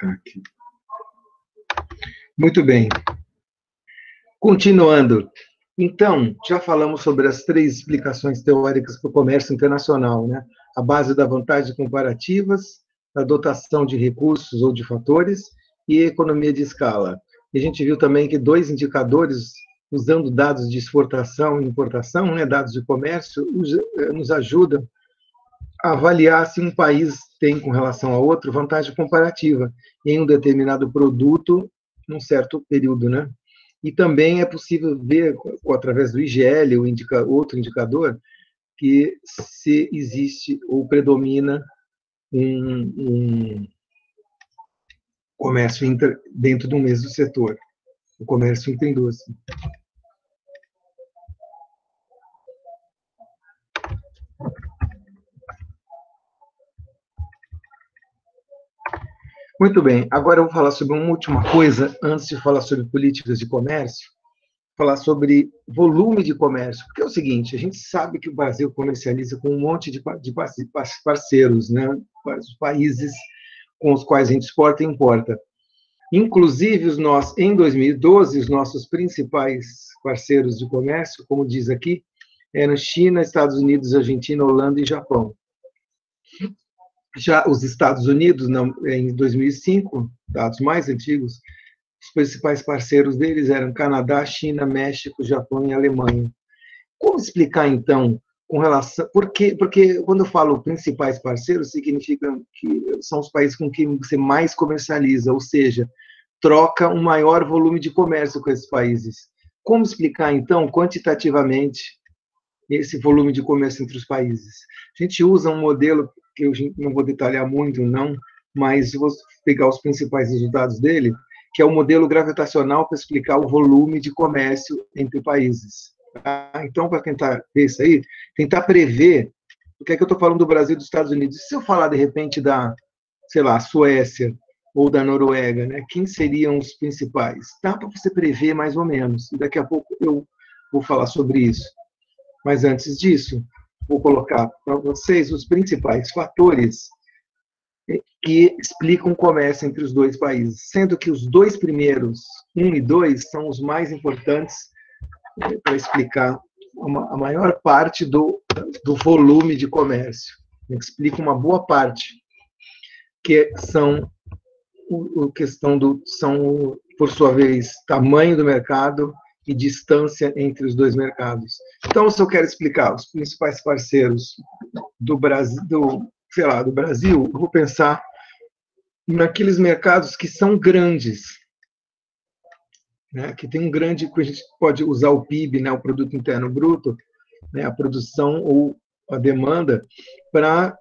Aqui. Muito bem. Continuando. Então, já falamos sobre as 3 explicações teóricas para o comércio internacional, né? A base da vantagem comparativas, a dotação de recursos ou de fatores e a economia de escala. E a gente viu também que 2 indicadores, usando dados de exportação e importação, né, dados de comércio, nos ajudam a avaliar se um país tem, com relação a outro, vantagem comparativa em um determinado produto num certo período, né? E também é possível ver, através do IGL, outro indicador, que se existe ou predomina um comércio dentro do mesmo setor, o comércio interindústria. Muito bem, agora eu vou falar sobre uma última coisa, antes de falar sobre políticas de comércio, falar sobre volume de comércio, porque é o seguinte, a gente sabe que o Brasil comercializa com um monte de parceiros, né? Os países com os quais a gente exporta e importa. Inclusive, em 2012, os nossos principais parceiros de comércio, como diz aqui, eram China, Estados Unidos, Argentina, Holanda e Japão. Já os Estados Unidos, em 2005, dados mais antigos, os principais parceiros deles eram Canadá, China, México, Japão e Alemanha. Como explicar, então, com relação... Porque quando eu falo principais parceiros, significa que são os países com quem você mais comercializa, ou seja, troca um maior volume de comércio com esses países. Como explicar, então, quantitativamente, esse volume de comércio entre os países? A gente usa um modelo, que eu não vou detalhar muito, não, mas vou pegar os principais resultados dele, que é o modelo gravitacional para explicar o volume de comércio entre países. Então, para tentar ver isso aí, tentar prever, o que é que eu estou falando do Brasil e dos Estados Unidos? Se eu falar, de repente, da, sei lá, Suécia ou da Noruega, né? Quem seriam os principais? Dá para você prever mais ou menos, e daqui a pouco eu vou falar sobre isso. Mas antes disso, vou colocar para vocês os principais fatores que explicam o comércio entre os 2 países, sendo que os 2 primeiros, 1 e 2, são os mais importantes para explicar a maior parte do volume de comércio. Explica uma boa parte, que são são, por sua vez, tamanho do mercado e distância entre os 2 mercados. Então, se eu quero explicar os principais parceiros do Brasil, do Brasil, eu vou pensar naqueles mercados que são grandes, né, que tem um grande, que a gente pode usar o PIB, né, o Produto Interno Bruto, né, a produção ou a demanda, para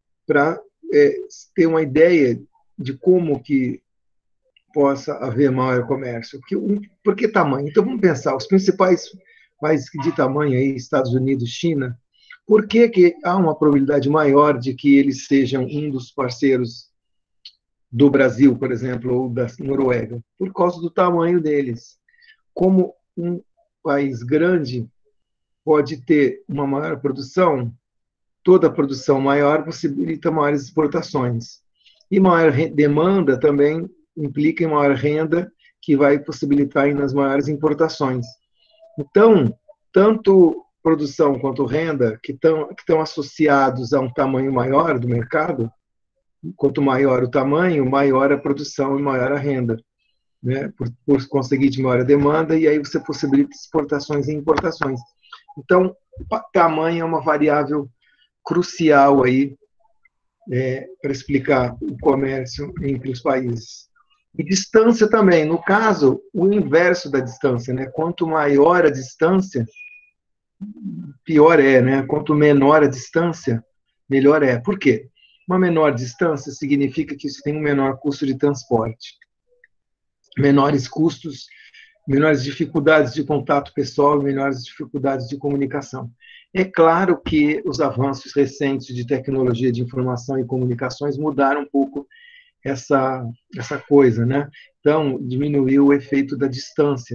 ter uma ideia de como que possa haver maior comércio. Por que tamanho? Então, vamos pensar, os principais países de tamanho aí, Estados Unidos, China, por que há uma probabilidade maior de que eles sejam um dos parceiros do Brasil, por exemplo, ou da Noruega? Por causa do tamanho deles. Como um país grande pode ter uma maior produção, toda a produção maior possibilita maiores exportações. E maior demanda também implica em maior renda, que vai possibilitar ainda as maiores importações. Então, tanto produção quanto renda, que estão associados a um tamanho maior do mercado, quanto maior o tamanho, maior a produção e maior a renda, né? Por conseguinte, maior a demanda, e aí você possibilita exportações e importações. Então, tamanho é uma variável crucial aí para explicar o comércio entre os países. E distância também, no caso, o inverso da distância, né? Quanto maior a distância, pior é, né? Quanto menor a distância, melhor é. Por quê? Uma menor distância significa que isso tem um menor custo de transporte, menores custos, menores dificuldades de contato pessoal, menores dificuldades de comunicação. É claro que os avanços recentes de tecnologia de informação e comunicações mudaram um pouco essa coisa, né? Então, diminuiu o efeito da distância.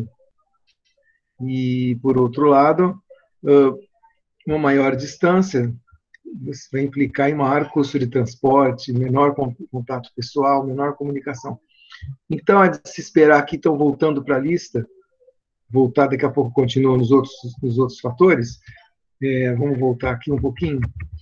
E, por outro lado, uma maior distância isso vai implicar em maior custo de transporte, menor contato pessoal, menor comunicação. Então, é de se esperar que estão voltando para a lista, voltar daqui a pouco continua nos outros fatores. Vamos voltar aqui um pouquinho.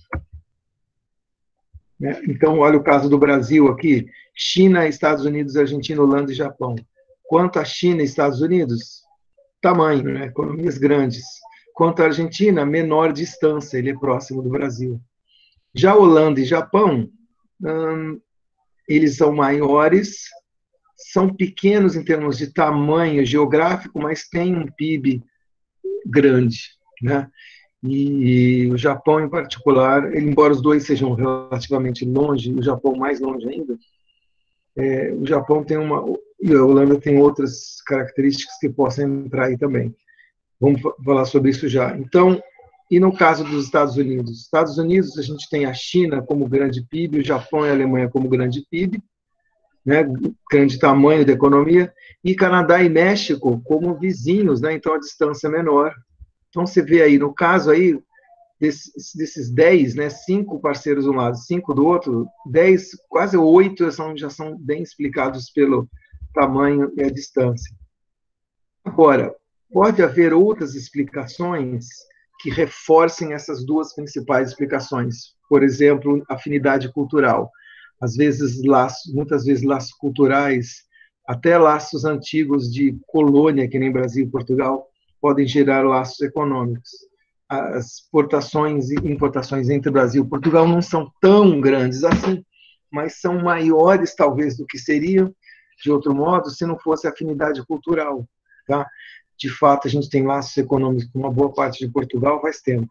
Né? Então, olha o caso do Brasil aqui: China, Estados Unidos, Argentina, Holanda e Japão. Quanto a China e Estados Unidos, tamanho, né? Economias grandes. Quanto à Argentina, menor distância, ele é próximo do Brasil. Já Holanda e Japão, eles são maiores, são pequenos em termos de tamanho geográfico, mas têm um PIB grande, né? E o Japão, em particular, embora os dois sejam relativamente longe, o Japão mais longe ainda, o Japão tem e a Holanda tem outras características que possam entrar aí também. Vamos falar sobre isso já. Então, e no caso dos Estados Unidos? Estados Unidos, a gente tem a China como grande PIB, o Japão e a Alemanha como grande PIB, né, grande tamanho da economia, e Canadá e México como vizinhos, né, então a distância é menor. Então, você vê aí, no caso aí, desses 10, né, 5 parceiros de um lado, 5 do outro, 10, quase 8 já são bem explicados pelo tamanho e a distância. Agora, pode haver outras explicações que reforcem essas duas principais explicações. Por exemplo, afinidade cultural. Às vezes, muitas vezes, laços culturais, até laços antigos de colônia, que nem Brasil e Portugal, podem gerar laços econômicos. As exportações e importações entre Brasil e Portugal não são tão grandes assim, mas são maiores, talvez, do que seriam, de outro modo, se não fosse afinidade cultural. Tá? De fato, a gente tem laços econômicos com uma boa parte de Portugal faz tempo.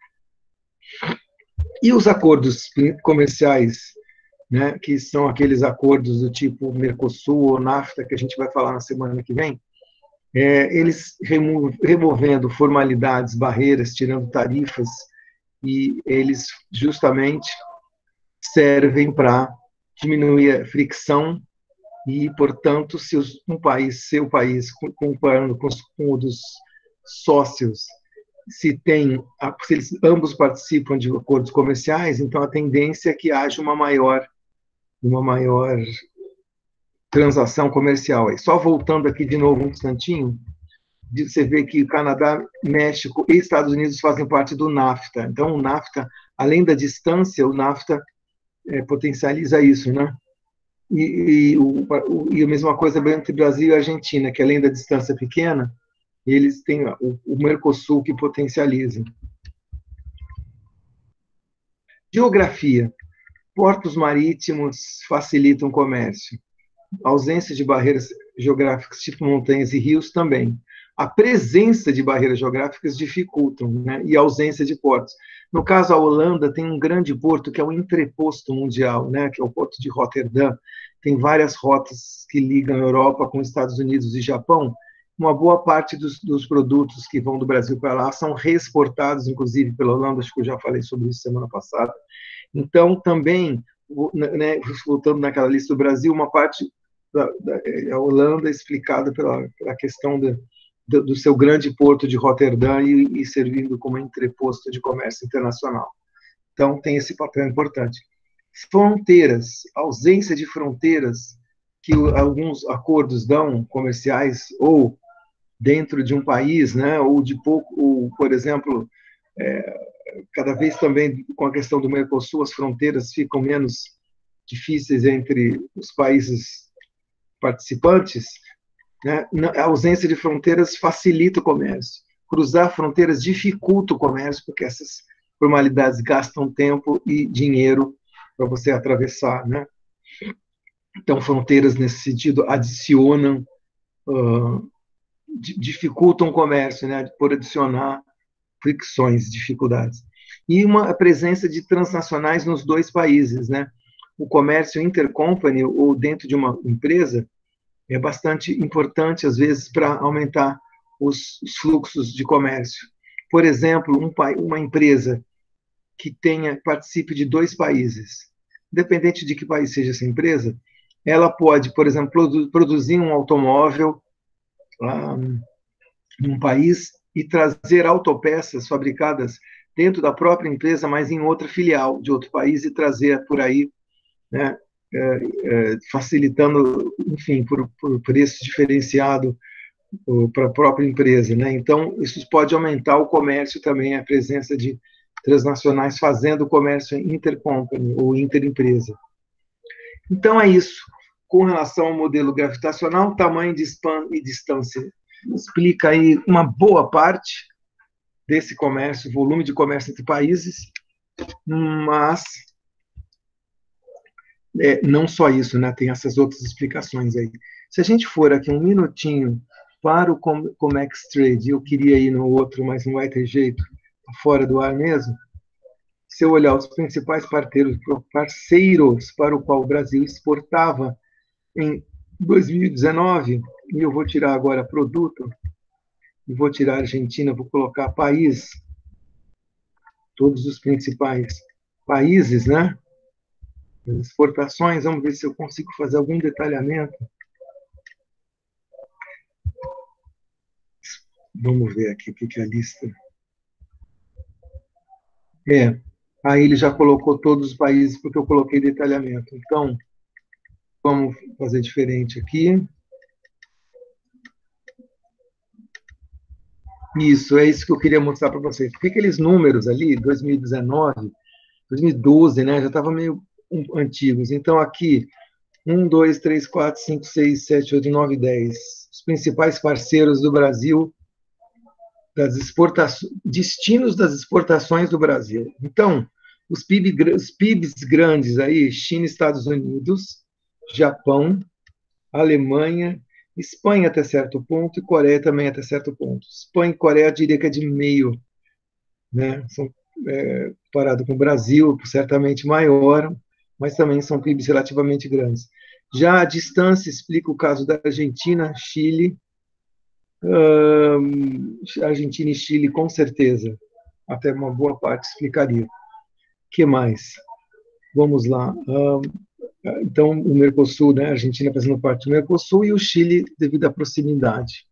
E os acordos comerciais, né, que são aqueles acordos do tipo Mercosul ou NAFTA, que a gente vai falar na semana que vem, eles removendo formalidades, barreiras, tirando tarifas, e eles justamente servem para diminuir a fricção e, portanto, se seu país, comparando com o dos sócios, se eles ambos participam de acordos comerciais, então a tendência é que haja uma maior transação comercial. E só voltando aqui de novo um instantinho, você vê que Canadá, México e Estados Unidos fazem parte do NAFTA. Então, o NAFTA, além da distância, o NAFTA potencializa isso, né? E a mesma coisa entre Brasil e Argentina, que além da distância pequena, eles têm o Mercosul que potencializa. Geografia. Portos marítimos facilitam o comércio. A ausência de barreiras geográficas, tipo montanhas e rios, também. A presença de barreiras geográficas dificultam, né? E a ausência de portos. No caso, a Holanda tem um grande porto que é o entreposto mundial, né? Que é o porto de Roterdã. Tem várias rotas que ligam a Europa com Estados Unidos e Japão. Uma boa parte dos produtos que vão do Brasil para lá são reexportados, inclusive pela Holanda, acho que eu já falei sobre isso semana passada. Então, também, né, voltando naquela lista do Brasil, uma parte da Holanda é explicada pela questão do seu grande porto de Roterdã e servindo como entreposto de comércio internacional. Então, tem esse papel importante. Fronteiras, ausência de fronteiras que alguns acordos dão, comerciais, ou dentro de um país, né, ou por exemplo, cada vez também com a questão do Mercosul, as fronteiras ficam menos difíceis entre os países participantes, né? A ausência de fronteiras facilita o comércio. Cruzar fronteiras dificulta o comércio, porque essas formalidades gastam tempo e dinheiro para você atravessar, né? Então, fronteiras, nesse sentido, adicionam, dificultam o comércio, né? Por adicionar fricções, dificuldades. E a presença de transnacionais nos dois países, né? O comércio intercompany, ou dentro de uma empresa, é bastante importante, às vezes, para aumentar os fluxos de comércio. Por exemplo, uma empresa que participe de dois países, independente de que país seja essa empresa, ela pode, por exemplo, produzir um automóvel num país e trazer autopeças fabricadas dentro da própria empresa, mas em outra filial de outro país e trazer por aí, né, facilitando, enfim, por preço diferenciado para a própria empresa, né? Então, isso pode aumentar o comércio também, a presença de transnacionais fazendo comércio intercompany ou interempresa. Então, é isso. Com relação ao modelo gravitacional, tamanho de span e distância explica aí uma boa parte desse comércio, volume de comércio entre países, mas não só isso, né? Tem essas outras explicações aí. Se a gente for aqui um minutinho para o Comex Trade, eu queria ir no outro, mas não vai ter jeito, fora do ar mesmo. Se eu olhar os principais parceiros para o qual o Brasil exportava em 2019, e eu vou tirar agora produto, e vou tirar Argentina, vou colocar país, todos os principais países, né? Exportações, vamos ver se eu consigo fazer algum detalhamento. Vamos ver aqui o que é a lista. Aí ele já colocou todos os países, porque eu coloquei detalhamento. Então, vamos fazer diferente aqui. Isso, é isso que eu queria mostrar para vocês. Porque aqueles números ali, 2019, 2012, né, já estavam meio antigos. Então, aqui, 1, 2, 3, 4, 5, 6, 7, 8, 9, 10. Os principais parceiros do Brasil, das exportações, destinos das exportações do Brasil. Então, os PIBs grandes aí, China, Estados Unidos, Japão, Alemanha, Espanha até certo ponto e Coreia também até certo ponto. Espanha e Coreia, eu diria que é de meio, né? São, comparado com o Brasil, certamente maior, mas também são PIBs relativamente grandes. Já a distância explica o caso da Argentina, Chile, Argentina e Chile, com certeza. Até uma boa parte explicaria. O que mais? Vamos lá. Então, o Mercosul, né? A Argentina fazendo parte do Mercosul e o Chile devido à proximidade.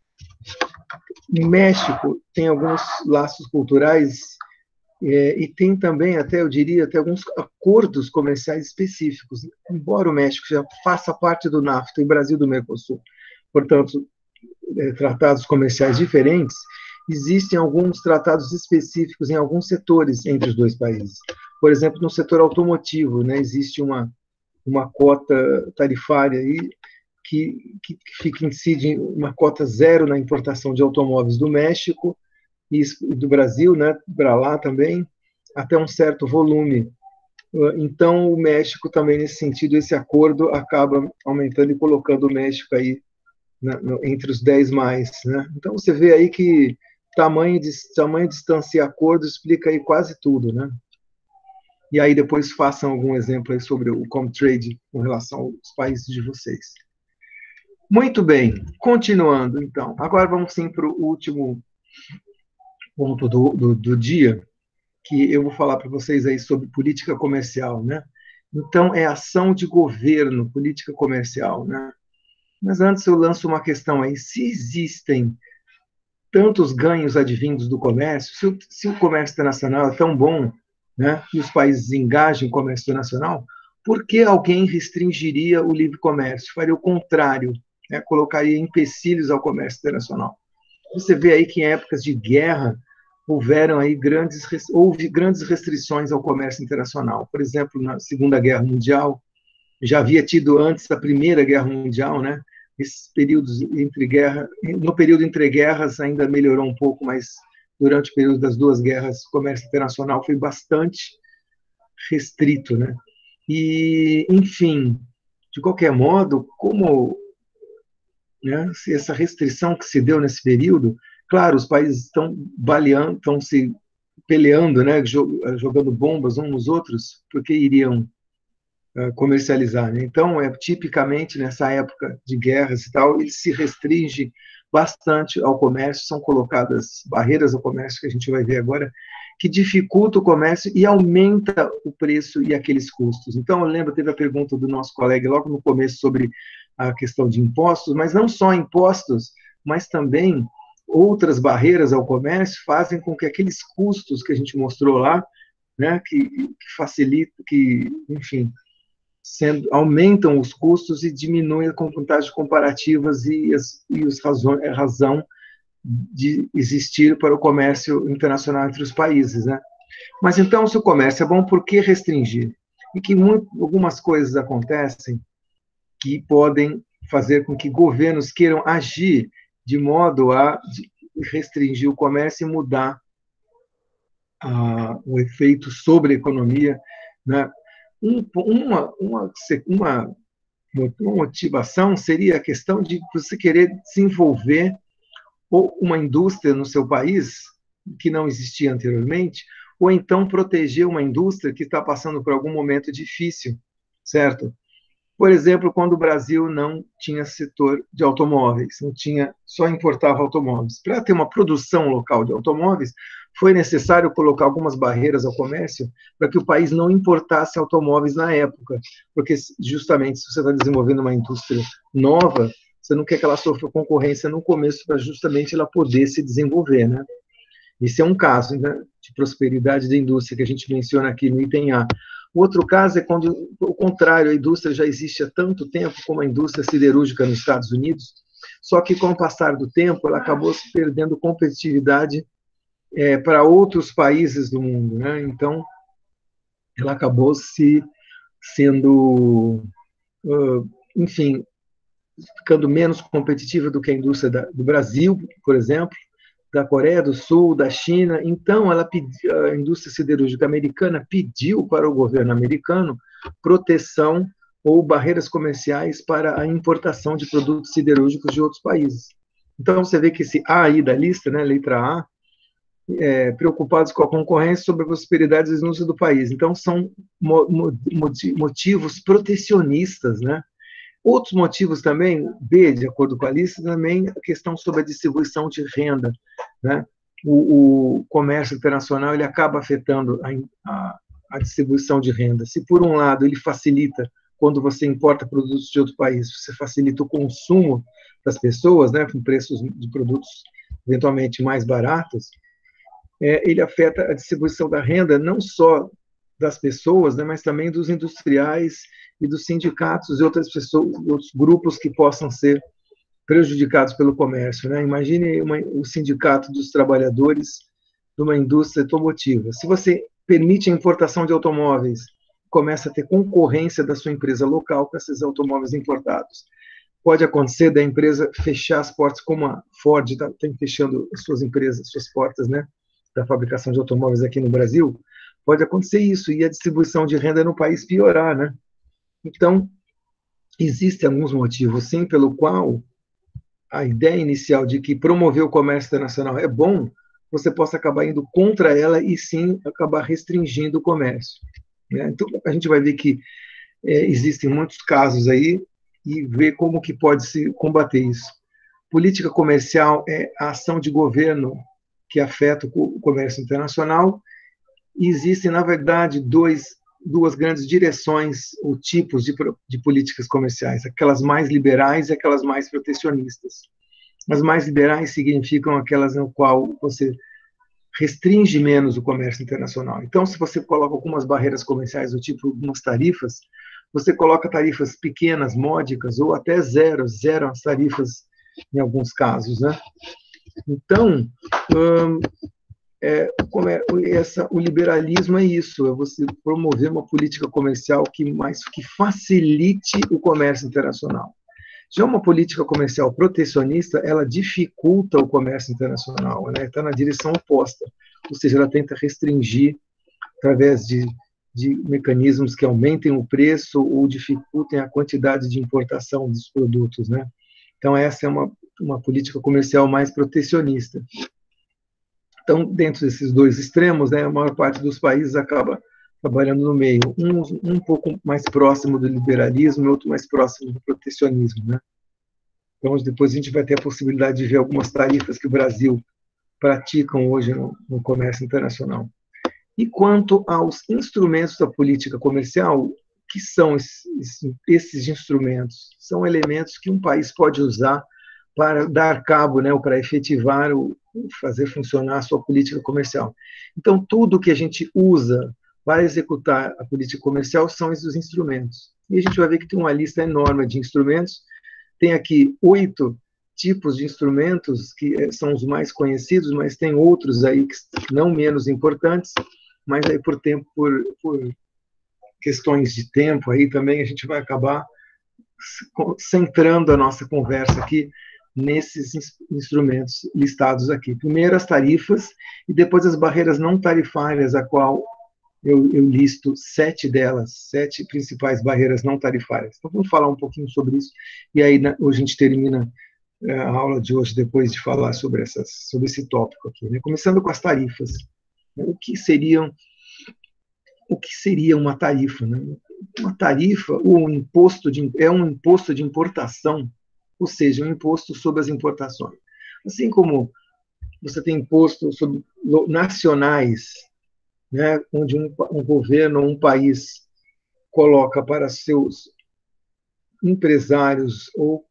O México tem alguns laços culturais e tem também, até eu diria, até alguns acordos comerciais específicos, embora o México já faça parte do NAFTA e o Brasil do Mercosul. Portanto, tratados comerciais diferentes, existem alguns tratados específicos em alguns setores entre os dois países. Por exemplo, no setor automotivo, né, existe uma cota tarifária aí que incide uma cota zero na importação de automóveis do México e do Brasil, né, para lá também, até um certo volume. Então, o México também, nesse sentido, esse acordo acaba aumentando e colocando o México aí entre os 10 mais. Né? Então, você vê aí que tamanho, distância e acordo explica aí quase tudo. Né? E aí depois façam algum exemplo aí sobre o Comtrade com relação aos países de vocês. Muito bem, continuando então. Agora vamos sim para o último ponto do dia, que eu vou falar para vocês aí sobre política comercial, né? Então, é ação de governo, política comercial, né? Mas antes eu lanço uma questão aí. Se existem tantos ganhos advindos do comércio, se o comércio internacional é tão bom, né, e os países engajam em comércio internacional, por que alguém restringiria o livre comércio? Faria o contrário, né, colocaria empecilhos ao comércio internacional. Você vê aí que em épocas de guerra houve grandes restrições ao comércio internacional. Por exemplo, na Segunda Guerra Mundial, já havia tido antes da Primeira Guerra Mundial, né? Esses períodos entre guerras, no período entre guerras ainda melhorou um pouco, mas durante o período das duas guerras, o comércio internacional foi bastante restrito, né? E, enfim, de qualquer modo, como, né, essa restrição que se deu nesse período, claro, os países estão baleando, estão se peleando, né, jogando bombas uns nos outros, porque iriam comercializar. Né? Então, tipicamente, nessa época de guerras e tal, ele se restringe bastante ao comércio, são colocadas barreiras ao comércio, que a gente vai ver agora, que dificulta o comércio e aumenta o preço e aqueles custos. Então, eu lembro, teve a pergunta do nosso colega logo no começo sobre a questão de impostos, mas não só impostos, mas também outras barreiras ao comércio fazem com que aqueles custos que a gente mostrou lá, né, que facilita, que, enfim, aumentam os custos e diminuem as vantagens comparativas e a razão de existir para o comércio internacional entre os países, né? Mas então, se o comércio é bom, por que restringir? E que algumas coisas acontecem que podem fazer com que governos queiram agir de modo a restringir o comércio e mudar o efeito sobre a economia, né? Uma motivação seria a questão de você querer desenvolver ou uma indústria no seu país que não existia anteriormente, ou então proteger uma indústria que está passando por algum momento difícil, certo? Por exemplo, quando o Brasil não tinha setor de automóveis, não tinha, só importava automóveis. Para ter uma produção local de automóveis, foi necessário colocar algumas barreiras ao comércio para que o país não importasse automóveis na época, porque justamente se você está desenvolvendo uma indústria nova, você não quer que ela sofra concorrência no começo para justamente ela poder se desenvolver, né? Esse é um caso, né, de prosperidade da indústria que a gente menciona aqui no item A. O outro caso é quando, ao contrário, a indústria já existe há tanto tempo como a indústria siderúrgica nos Estados Unidos, só que com o passar do tempo ela acabou se perdendo competitividade para outros países do mundo, né? Então, ela acabou sendo, enfim, ficando menos competitiva do que a indústria do Brasil, por exemplo, da Coreia do Sul, da China. Então, a indústria siderúrgica americana pediu para o governo americano proteção ou barreiras comerciais para a importação de produtos siderúrgicos de outros países. Então, você vê que esse A aí da lista, né, letra A, preocupados com a concorrência sobre a prosperidade da indústria do país. Então, são motivos protecionistas, né? Outros motivos também, B, de acordo com a lista, também a questão sobre a distribuição de renda, né? O comércio internacional ele acaba afetando a distribuição de renda. Se, por um lado, ele facilita, quando você importa produtos de outro país, você facilita o consumo das pessoas, né, com preços de produtos eventualmente mais baratos, ele afeta a distribuição da renda não só das pessoas, né, mas também dos industriais e dos sindicatos e outras pessoas, outros grupos que possam ser prejudicados pelo comércio, né? Imagine o sindicato dos trabalhadores de uma indústria automotiva. Se você permite a importação de automóveis, começa a ter concorrência da sua empresa local com esses automóveis importados. Pode acontecer da empresa fechar as portas, como a Ford está fechando as suas empresas, suas portas, né, da fabricação de automóveis aqui no Brasil. Pode acontecer isso e a distribuição de renda no país piorar, né? Então, existem alguns motivos, sim, pelo qual a ideia inicial de que promover o comércio internacional é bom, você possa acabar indo contra ela e, sim, acabar restringindo o comércio, né? Então, a gente vai ver que existem muitos casos aí e ver como que pode se combater isso. Política comercial é a ação de governo que afeta o comércio internacional e existem, na verdade, duas grandes direções ou tipos de políticas comerciais, aquelas mais liberais e aquelas mais protecionistas. As mais liberais significam aquelas no qual você restringe menos o comércio internacional. Então, se você coloca algumas barreiras comerciais, do tipo algumas tarifas, você coloca tarifas pequenas, módicas, ou até zero as tarifas em alguns casos, né? Então, o liberalismo é isso, é você promover uma política comercial que facilite o comércio internacional. Já uma política comercial protecionista, ela dificulta o comércio internacional, né? Está na direção oposta, ou seja, ela tenta restringir através de mecanismos que aumentem o preço ou dificultem a quantidade de importação dos produtos, né? Então, essa é uma política comercial mais protecionista. Então, dentro desses dois extremos, né, a maior parte dos países acaba trabalhando no meio, um pouco mais próximo do liberalismo e outro mais próximo do protecionismo, né? Então, depois a gente vai ter a possibilidade de ver algumas tarifas que o Brasil pratica hoje no comércio internacional. E quanto aos instrumentos da política comercial, o que são esses instrumentos? São elementos que um país pode usar para dar cabo, né, ou para efetivar, fazer funcionar a sua política comercial. Então, tudo que a gente usa para executar a política comercial são esses instrumentos. E a gente vai ver que tem uma lista enorme de instrumentos. Tem aqui 8 tipos de instrumentos que são os mais conhecidos, mas tem outros aí que não menos importantes, mas aí por questões de tempo aí também a gente vai acabar centrando a nossa conversa aqui nesses instrumentos listados aqui. Primeiro as tarifas e depois as barreiras não tarifárias, a qual eu listo 7 delas, 7 principais barreiras não tarifárias. Então vamos falar um pouquinho sobre isso e aí hoje a gente termina a aula de hoje depois de falar sobre esse tópico aqui, né? Começando com as tarifas. O que seria uma tarifa, né? Uma tarifa, é um imposto de importação, ou seja, um imposto sobre as importações. Assim como você tem imposto sobre nacionais, né, onde um governo ou um país coloca para seus empresários ou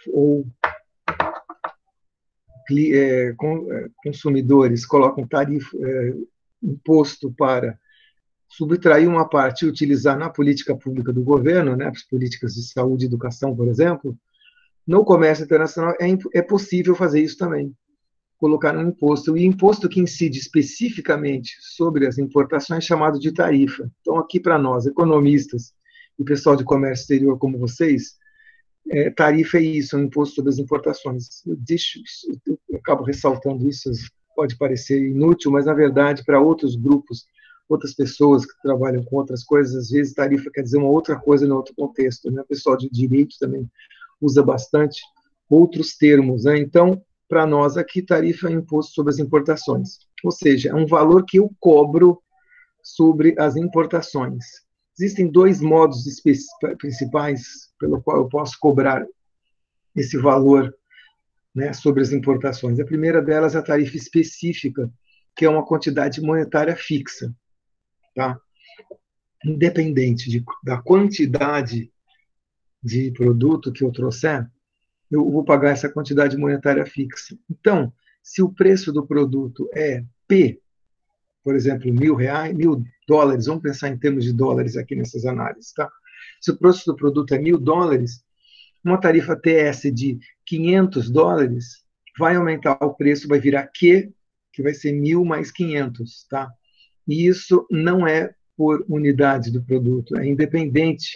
consumidores, colocam tarifa, imposto para subtrair uma parte e utilizar na política pública do governo, né, as políticas de saúde e educação, por exemplo, no comércio internacional é possível fazer isso também, colocar um imposto. O imposto que incide especificamente sobre as importações é chamado de tarifa. Então, aqui para nós, economistas e pessoal de comércio exterior como vocês, tarifa é isso, um imposto sobre as importações. Eu acabo ressaltando isso, pode parecer inútil, mas, na verdade, para outros grupos, outras pessoas que trabalham com outras coisas, às vezes tarifa quer dizer uma outra coisa em outro contexto, né? O pessoal de direito também usa bastante outros termos, né? Então, para nós aqui, tarifa é imposto sobre as importações, ou seja, é um valor que eu cobro sobre as importações. Existem 2 modos principais pelo qual eu posso cobrar esse valor, né, sobre as importações. A primeira delas é a tarifa específica, que é uma quantidade monetária fixa, tá? Independente da quantidade de produto que eu trouxer, eu vou pagar essa quantidade monetária fixa. Então, se o preço do produto é P, por exemplo, R$ 1.000, $1.000, vamos pensar em termos de dólares aqui nessas análises, tá? Se o preço do produto é $1.000, uma tarifa TS de $500 vai aumentar o preço, vai virar Q, que vai ser 1.000 mais 500, tá? E isso não é por unidade do produto, é independente.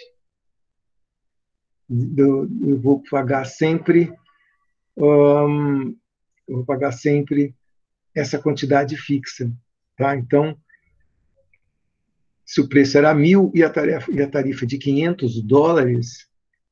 Eu vou pagar sempre essa quantidade fixa, tá? Então, se o preço era 1.000 e a tarifa de $500,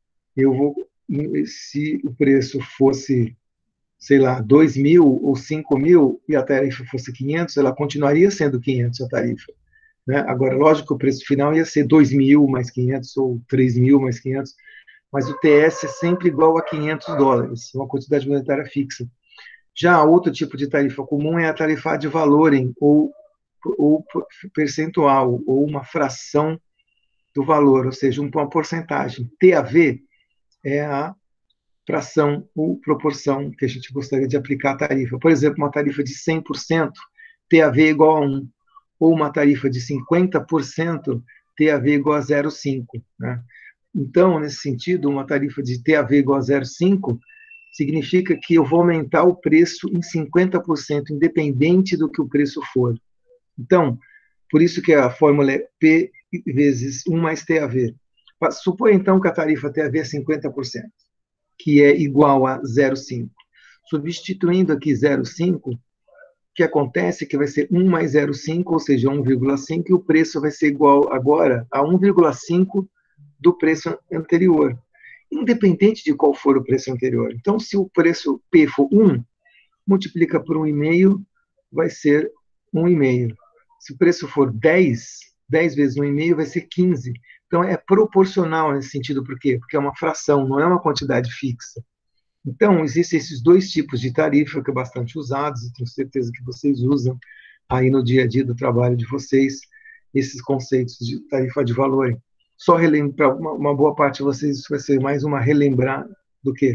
se o preço fosse, sei lá, 2.000 ou 5.000 e a tarifa fosse 500, ela continuaria sendo 500 a tarifa, né? Agora, lógico que o preço final ia ser 2.000 mais 500 ou 3.000 mais 500, mas o TS é sempre igual a $500, uma quantidade monetária fixa. Já outro tipo de tarifa comum é a tarifa de valorem, ou percentual, ou uma fração do valor, ou seja, uma porcentagem. TAV é a fração ou proporção que a gente gostaria de aplicar à tarifa. Por exemplo, uma tarifa de 100%, TAV é igual a 1, ou uma tarifa de 50%, TAV igual a 0,5, né? Então, nesse sentido, uma tarifa de TAV igual a 0,5 significa que eu vou aumentar o preço em 50%, independente do que o preço for. Então, por isso que a fórmula é P vezes 1 mais TAV. Suponha, então, que a tarifa TAV é 50%, que é igual a 0,5. Substituindo aqui 0,5, o que acontece é que vai ser 1 mais 0,5, ou seja, 1,5, e o preço vai ser igual agora a 1,5 do preço anterior, independente de qual for o preço anterior. Então, se o preço P for 1, multiplica por 1,5, vai ser 1,5. Se o preço for 10 vezes 1,5 vai ser 15. Então, é proporcional nesse sentido. Por quê? Porque é uma fração, não é uma quantidade fixa. Então, existem esses 2 tipos de tarifa que são bastante usados, e tenho certeza que vocês usam aí no dia a dia do trabalho de vocês, esses conceitos de tarifa de valor. Só relembrar, uma boa parte de vocês vai ser mais uma relembrar do quê?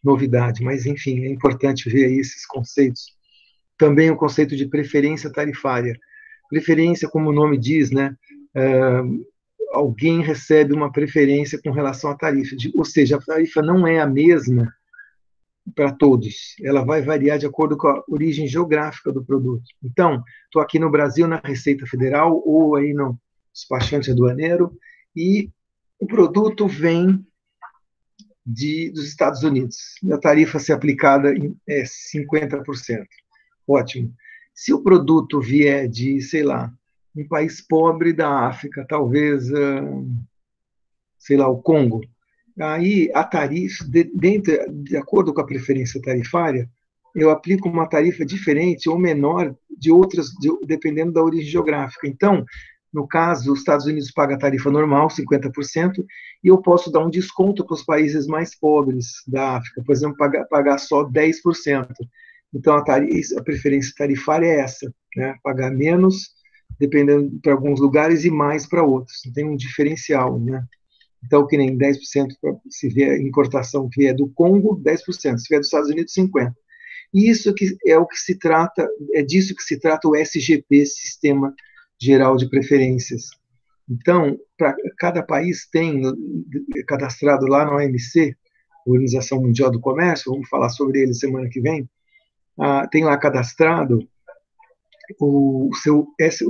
novidade, mas, enfim, é importante ver aí esses conceitos. Também o conceito de preferência tarifária. Preferência, como o nome diz, né? Alguém recebe uma preferência com relação à tarifa, ou seja, a tarifa não é a mesma para todos, ela vai variar de acordo com a origem geográfica do produto. Então, estou aqui no Brasil, na Receita Federal, ou aí no despachante aduaneiro, e o produto vem dos Estados Unidos. A tarifa a ser aplicada é 50%. Ótimo. Se o produto vier de, sei lá, um país pobre da África, talvez, sei lá, o Congo, aí a tarifa, de acordo com a preferência tarifária, eu aplico uma tarifa diferente ou menor de outras, dependendo da origem geográfica. Então, no caso, os Estados Unidos pagam a tarifa normal, 50%, e eu posso dar um desconto para os países mais pobres da África, por exemplo, pagar só 10%. Então, a preferência tarifária é essa, né? Pagar menos, dependendo para alguns lugares, e mais para outros. Tem um diferencial, né? Então, que nem 10%, se vier importação que é do Congo, 10%, se vier dos Estados Unidos, 50%. E isso que é o que se trata, é disso que se trata o SGP, Sistema Geral de Preferências. Então, cada país tem cadastrado lá no OMC, Organização Mundial do Comércio, vamos falar sobre ele semana que vem, tem lá cadastrado o seu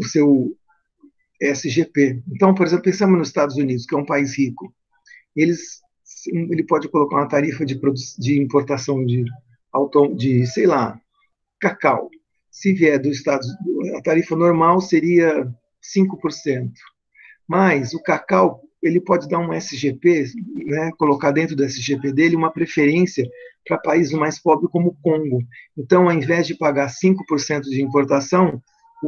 SGP. Então, por exemplo, pensamos nos Estados Unidos, que é um país rico. Ele pode colocar uma tarifa de importação de, sei lá, cacau. Se vier dos Estados Unidos, a tarifa normal seria 5%. Mas o cacau, ele pode dar um SGP, né, colocar dentro do SGP dele uma preferência para países mais pobres como o Congo. Então, ao invés de pagar 5% de importação,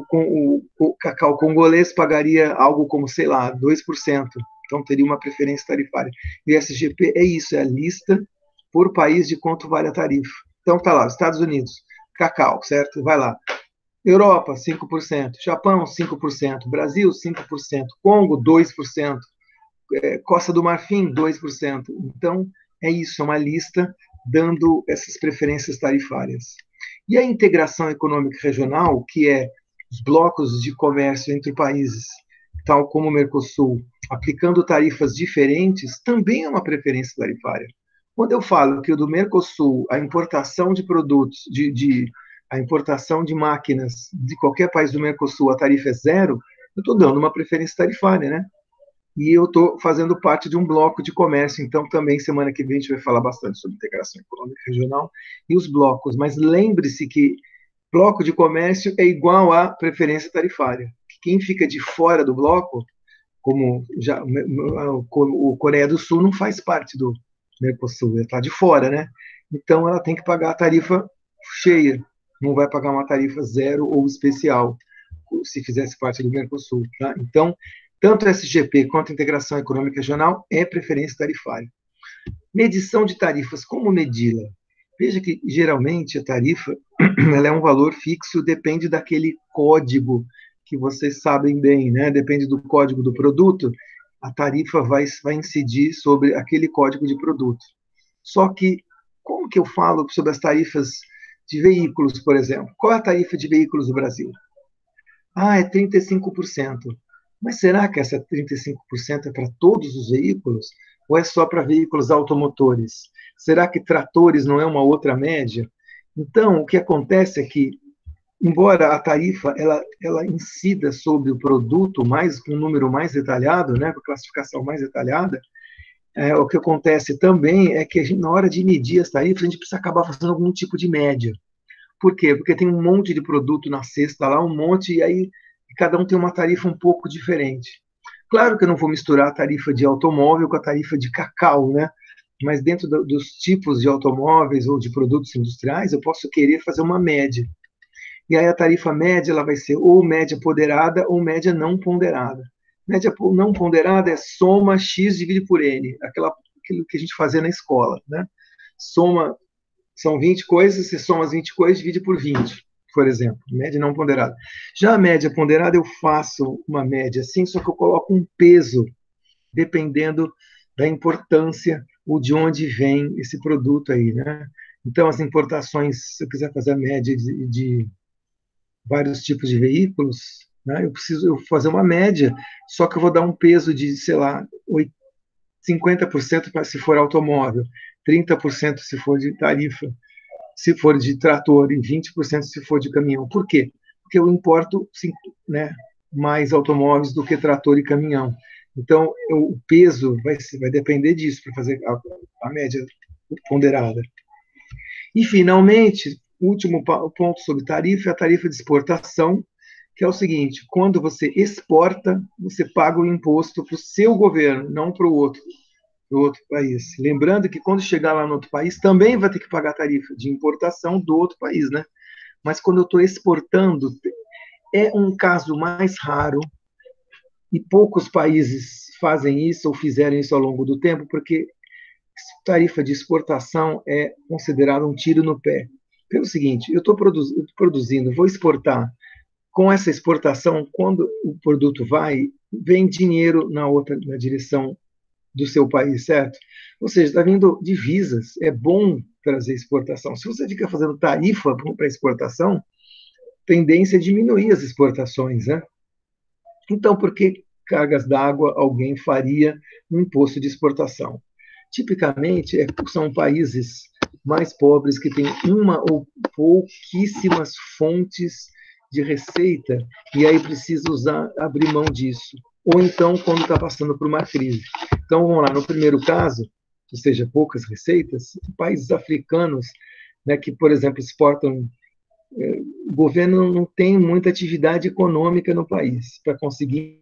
o cacau congolês pagaria algo como, sei lá, 2%. Então, teria uma preferência tarifária. E o SGP é isso, é a lista por país de quanto vale a tarifa. Então, está lá, Estados Unidos, cacau, certo? Vai lá. Europa, 5%. Japão, 5%. Brasil, 5%. Congo, 2%. Costa do Marfim, 2%. Então, é isso, é uma lista dando essas preferências tarifárias. E a integração econômica regional, que é os blocos de comércio entre países, tal como o Mercosul, aplicando tarifas diferentes, também é uma preferência tarifária. Quando eu falo que o do Mercosul, a importação de produtos, a importação de máquinas de qualquer país do Mercosul, a tarifa é zero, eu estou dando uma preferência tarifária, né? E eu estou fazendo parte de um bloco de comércio, então também semana que vem a gente vai falar bastante sobre integração econômica regional e os blocos. Mas lembre-se que bloco de comércio é igual a preferência tarifária. Quem fica de fora do bloco, como já o Coreia do Sul não faz parte do Mercosul, ela está de fora, né? Então ela tem que pagar a tarifa cheia, não vai pagar uma tarifa zero ou especial, se fizesse parte do Mercosul. Tá? Então, tanto a SGP quanto a integração econômica regional é preferência tarifária. Medição de tarifas, como medi-la? Veja que, geralmente, a tarifa ela é um valor fixo, depende daquele código que vocês sabem bem, né? Depende do código do produto, a tarifa vai incidir sobre aquele código de produto. Só que, como que eu falo sobre as tarifas de veículos, por exemplo? Qual é a tarifa de veículos do Brasil? É 35%. Mas será que essa 35% é para todos os veículos? Ou é só para veículos automotores? Será que tratores não é uma outra média? Então, o que acontece é que, embora a tarifa ela incida sobre o produto mais com um número mais detalhado, né, com a classificação mais detalhada, o que acontece também é que na hora de medir as tarifas, a gente precisa acabar fazendo algum tipo de média. Por quê? Porque tem um monte de produto na cesta lá, um monte, e aí cada um tem uma tarifa um pouco diferente. Claro que eu não vou misturar a tarifa de automóvel com a tarifa de cacau, né? Mas dentro dos tipos de automóveis ou de produtos industriais, eu posso querer fazer uma média. E aí a tarifa média ela vai ser ou média ponderada ou média não ponderada. Média não ponderada é soma x dividido por n, aquilo que a gente fazia na escola, né? Soma, são 20 coisas, você soma as 20 coisas e divide por 20, por exemplo, média não ponderada. Já a média ponderada, eu faço uma média assim, só que eu coloco um peso, dependendo da importância o de onde vem esse produto aí, né? Então, as importações, se eu quiser fazer a média de vários tipos de veículos, né, eu preciso fazer uma média, só que eu vou dar um peso de, sei lá, 50% se for automóvel, 30% se for de tarifa, se for de trator, e 20% se for de caminhão. Por quê? Porque eu importo, né, mais automóveis do que trator e caminhão. Então, o peso vai depender disso para fazer a média ponderada. E, finalmente, o último ponto sobre tarifa é a tarifa de exportação, que é o seguinte: quando você exporta, você paga o imposto para o seu governo, não para o outro, do outro país. Lembrando que quando chegar lá no outro país, também vai ter que pagar a tarifa de importação do outro país, né? Mas quando eu estou exportando, é um caso mais raro, e poucos países fazem isso ou fizeram isso ao longo do tempo, porque tarifa de exportação é considerado um tiro no pé. Pelo seguinte, eu estou produzindo, vou exportar. Com essa exportação, quando o produto vai, vem dinheiro na direção do seu país, certo? Ou seja, está vindo divisas. É bom trazer exportação. Se você fica fazendo tarifa para exportação, tendência é diminuir as exportações, né? Então, por que cargas d'água alguém faria no imposto de exportação? Tipicamente, são países mais pobres que têm uma ou pouquíssimas fontes de receita e aí precisa abrir mão disso. Ou então, quando está passando por uma crise. Então, vamos lá, no primeiro caso, ou seja, poucas receitas, países africanos, né, que, por exemplo, exportam. O governo não tem muita atividade econômica no país para conseguir.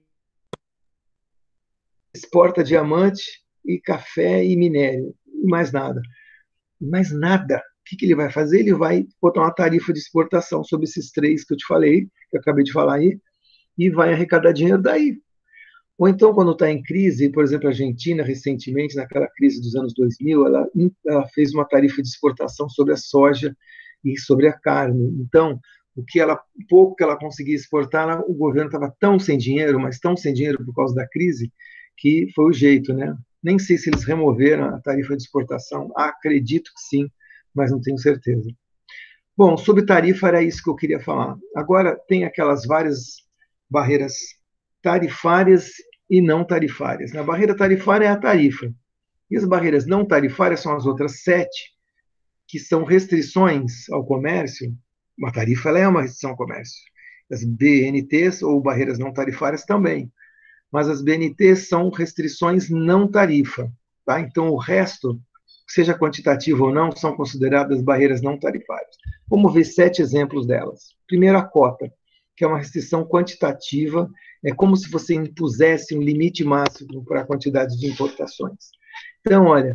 Exporta diamante e café e minério, e mais nada. Mais nada. O que ele vai fazer? Ele vai botar uma tarifa de exportação sobre esses três que eu te falei, que eu acabei de falar aí, e vai arrecadar dinheiro daí. Ou então, quando está em crise, por exemplo, a Argentina, recentemente, naquela crise dos anos 2000, ela fez uma tarifa de exportação sobre a soja e sobre a carne. Então, o pouco que ela conseguia exportar, o governo estava tão sem dinheiro, mas tão sem dinheiro por causa da crise, que foi o jeito, né? Nem sei se eles removeram a tarifa de exportação, acredito que sim, mas não tenho certeza. Bom, sobre tarifa era isso que eu queria falar. Agora, tem aquelas várias barreiras tarifárias e não tarifárias. A barreira tarifária é a tarifa. E as barreiras não tarifárias são as outras 7, que são restrições ao comércio. Uma tarifa ela é uma restrição ao comércio. As BNTs, ou barreiras não tarifárias, também. Mas as BNTs são restrições não tarifa. Tá? Então, o resto, seja quantitativo ou não, são consideradas barreiras não tarifárias. Vamos ver 7 exemplos delas. Primeiro, a cota, que é uma restrição quantitativa, é como se você impusesse um limite máximo para a quantidade de importações. Então, olha,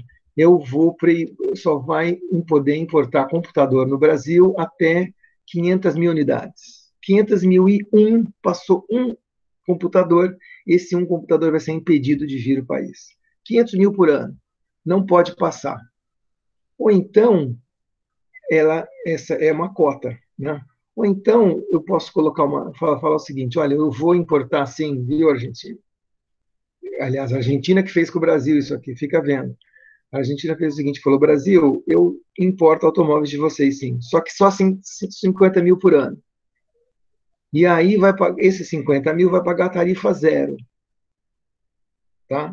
só vai poder importar computador no Brasil até 500 mil unidades. 500.001, passou um computador, esse um computador vai ser impedido de vir ao país. 500 mil por ano, não pode passar. Ou então, essa é uma cota, né? Ou então, eu posso falar o seguinte: olha, eu vou importar sim, viu, Argentina? Aliás, a Argentina que fez com o Brasil isso aqui, fica vendo. A Argentina fez o seguinte: falou, Brasil, eu importo automóveis de vocês, sim, só que só 50 mil por ano. E aí, esses 50 mil vai pagar tarifa zero. Tá?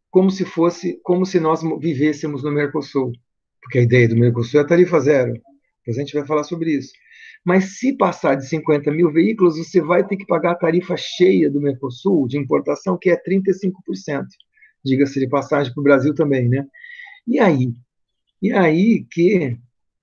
Como se nós vivêssemos no Mercosul, porque a ideia do Mercosul é a tarifa zero. Depois a gente vai falar sobre isso. Mas se passar de 50 mil veículos, você vai ter que pagar a tarifa cheia do Mercosul de importação, que é 35%. Diga-se de passagem para o Brasil também, né? E aí? E aí que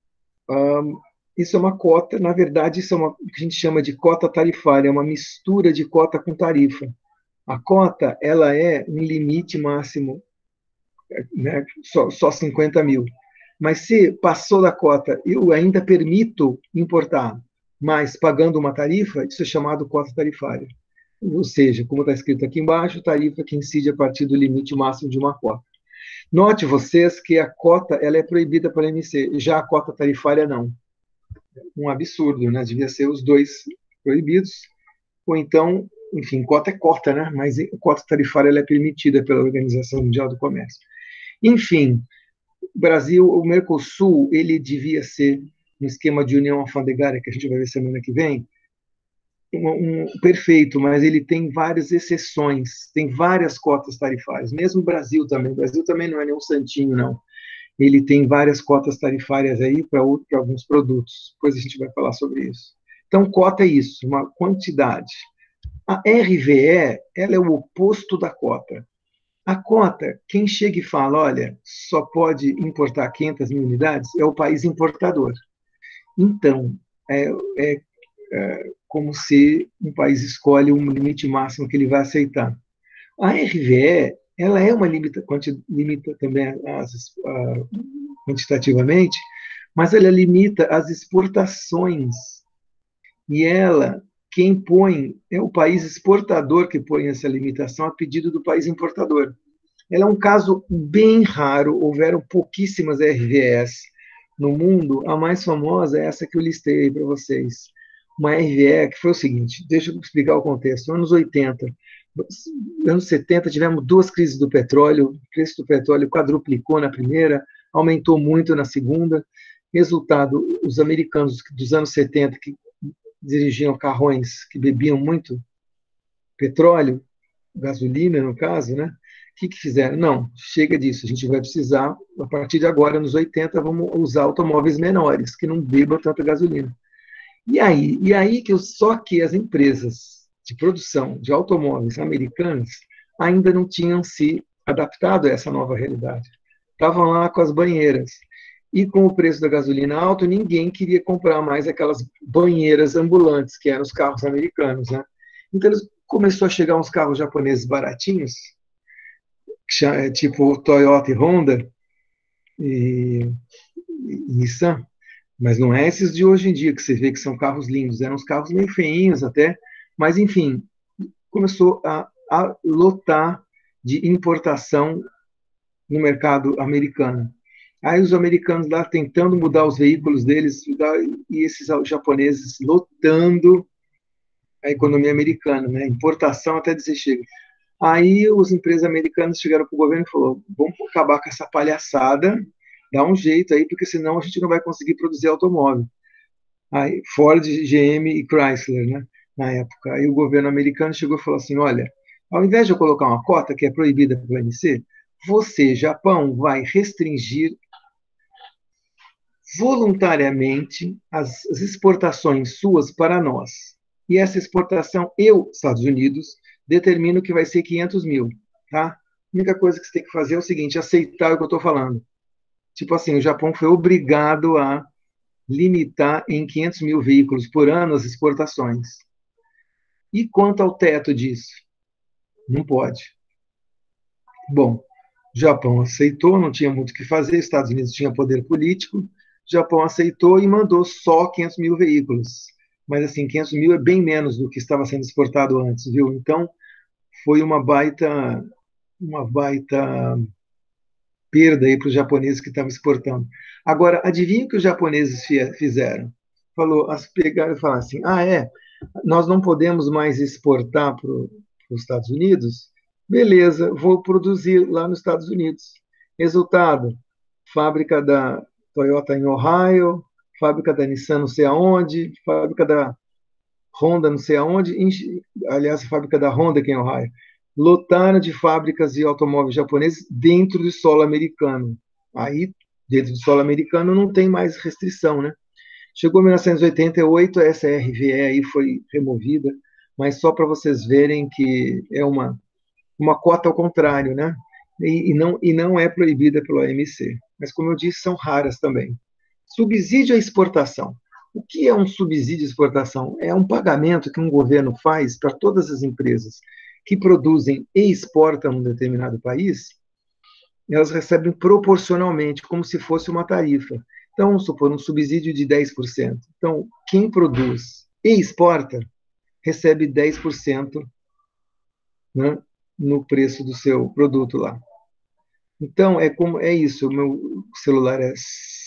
isso é uma cota, na verdade, isso é o que a gente chama de cota tarifária, é uma mistura de cota com tarifa. A cota, ela é um limite máximo, né, só 50 mil. Mas se passou da cota, eu ainda permito importar, mas pagando uma tarifa, isso é chamado cota tarifária. Ou seja, como está escrito aqui embaixo, tarifa que incide a partir do limite máximo de uma cota. Note vocês que a cota ela é proibida pela MC, já a cota tarifária não. Um absurdo, né? Devia ser os dois proibidos, ou então, enfim, cota é cota, né? Mas a cota tarifária ela é permitida pela Organização Mundial do Comércio. Enfim, Brasil, o Mercosul, ele devia ser um esquema de união alfandegária, que a gente vai ver semana que vem, perfeito, mas ele tem várias exceções, tem várias cotas tarifárias, mesmo o Brasil também não é nenhum santinho, não. Ele tem várias cotas tarifárias aí para alguns produtos, depois a gente vai falar sobre isso. Então, cota é isso, uma quantidade. A RVE, ela é o oposto da cota. A cota, quem chega e fala, olha, só pode importar 500 mil unidades, é o país importador. Então, é, é, como se um país escolhe um limite máximo que ele vai aceitar. A RVE, ela é uma limita também quantitativamente, mas ela limita as exportações. E ela, quem põe, é o país exportador que põe essa limitação a pedido do país importador. Ela é um caso bem raro, houveram pouquíssimas RVEs no mundo. A mais famosa é essa que eu listei para vocês. Uma RVE que foi o seguinte, deixa eu explicar o contexto. Anos 80, anos 70, tivemos duas crises do petróleo. O preço do petróleo quadruplicou na primeira, aumentou muito na segunda. Resultado, os americanos dos anos 70, que dirigiam carrões que bebiam muito petróleo, gasolina no caso, né? O que fizeram? Não, chega disso, a gente vai precisar, a partir de agora, nos 80, vamos usar automóveis menores, que não bebam tanta gasolina. E aí só que as empresas de produção de automóveis americanas ainda não tinham se adaptado a essa nova realidade. Estavam lá com as banheiras. E com o preço da gasolina alto, ninguém queria comprar mais aquelas banheiras ambulantes, que eram os carros americanos, né? Então, começou a chegar uns carros japoneses baratinhos, tipo Toyota e Honda e Nissan, mas não é esses de hoje em dia que você vê que são carros lindos, eram uns carros meio feinhos até, mas enfim, começou a lotar de importação no mercado americano. Aí os americanos lá tentando mudar os veículos deles e esses japoneses lotando a economia americana, né? Importação até dizer chega. Aí as empresas americanas chegaram para o governo e falaram, vamos acabar com essa palhaçada, dá um jeito aí, porque senão a gente não vai conseguir produzir automóvel. Aí, Ford, GM e Chrysler, né, na época. Aí o governo americano chegou e falou assim, olha, ao invés de eu colocar uma cota que é proibida pelo OMC, você, Japão, vai restringir voluntariamente as exportações suas para nós. E essa exportação, eu, Estados Unidos, determino que vai ser 500 mil. Tá? A única coisa que você tem que fazer é o seguinte, aceitar o que eu estou falando. Tipo assim, o Japão foi obrigado a limitar em 500 mil veículos por ano as exportações. E quanto ao teto disso? Não pode. Bom, o Japão aceitou, não tinha muito o que fazer, Estados Unidos tinha poder político, o Japão aceitou e mandou só 500 mil veículos. Mas, assim, 500 mil é bem menos do que estava sendo exportado antes, viu? Então, foi uma baita perda aí para os japoneses que estavam exportando. Agora, adivinha o que os japoneses fizeram? Pegaram e falaram assim, nós não podemos mais exportar para os Estados Unidos? Beleza, vou produzir lá nos Estados Unidos. Resultado, fábrica da Toyota em Ohio, fábrica da Nissan não sei aonde, fábrica da Honda não sei aonde, aliás, a fábrica da Honda aqui em Ohio, lotaram de fábricas de automóveis japoneses dentro do solo americano. Aí, dentro do solo americano, não tem mais restrição, né? Chegou 1988, essa RVE aí foi removida, mas só para vocês verem que é uma cota ao contrário, né? E não é proibida pelo OMC. Mas, como eu disse, são raras também. Subsídio à exportação. O que é um subsídio à exportação? É um pagamento que um governo faz para todas as empresas que produzem e exportam um determinado país, elas recebem proporcionalmente, como se fosse uma tarifa. Então, vamos supor, um subsídio de 10%. Então, quem produz e exporta recebe 10%, né, no preço do seu produto lá. Então, é isso. O meu celular é